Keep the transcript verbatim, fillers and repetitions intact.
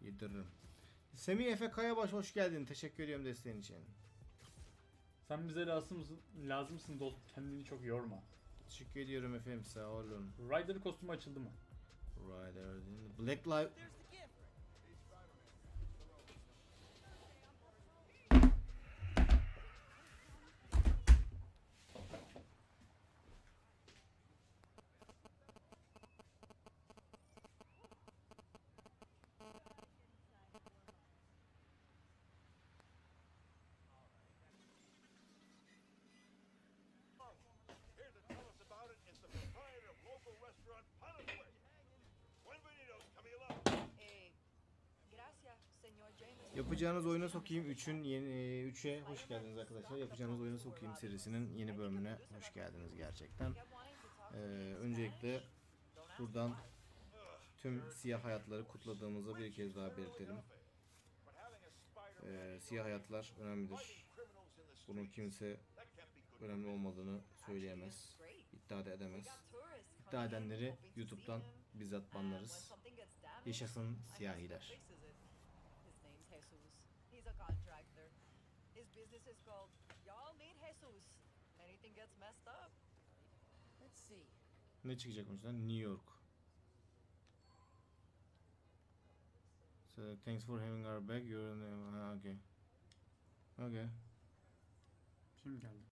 Yediririm. Semih Efe Kayabaş hoş geldin. Teşekkür ediyorum desteğin için. Sen bize lazımsın, lazımsın dost. Kendini çok yorma. Teşekkür ediyorum efendim, sağ olun. Rider kostümü açıldı mı? Rider, Black Live. Yapacağınız oyuna sokayım üçün yeni üçe hoş geldiniz arkadaşlar. Yapacağınız oyuna sokayım serisinin yeni bölümüne hoş geldiniz gerçekten. Ee, öncelikle buradan tüm siyah hayatları kutladığımızı bir kez daha belirtelim. Ee, siyah hayatlar önemlidir. Bunun kimse önemli olmadığını söyleyemez, iddia da edemez. İddia edenleri YouTube'dan bizzat banlarız. Yaşasın siyahiler. He's a contractor. His business is called Y'all Meet Jesus. Anything gets messed up. Let's see. Ne çıkacak ondan? New York. So thanks for having our back. You're in the... Ha, okay. Okay. Şimdi geldi.